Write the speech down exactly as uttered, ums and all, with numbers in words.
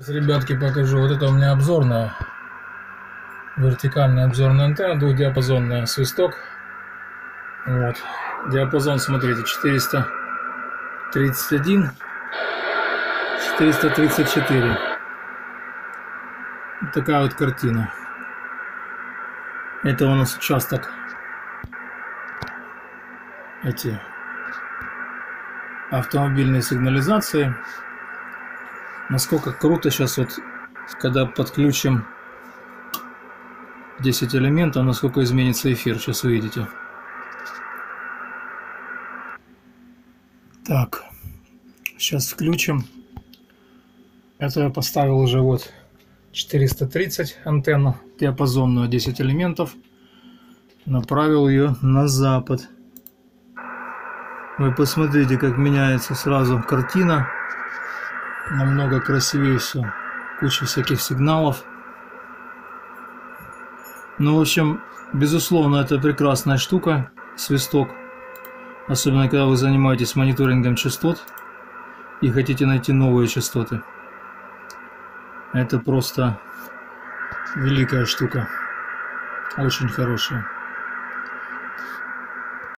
Ребятки, покажу. Вот это у меня обзорная, вертикальная обзорная антенна, двухдиапазонная, свисток. Вот. Диапазон, смотрите, четыреста тридцать один, четыреста тридцать четыре. Вот такая вот картина. Это у нас участок эти автомобильной сигнализации. Насколько круто сейчас вот, когда подключим десять элементов, насколько изменится эфир, сейчас увидите. Так, сейчас включим. Это я поставил уже вот четыреста тридцать антенну диапазонную, десять элементов. Направил ее на запад. Вы посмотрите, как меняется сразу картина. Намного красивее все. Куча всяких сигналов. Ну, в общем, безусловно, это прекрасная штука, свисток. Особенно, когда вы занимаетесь мониторингом частот и хотите найти новые частоты. Это просто великая штука. Очень хорошая.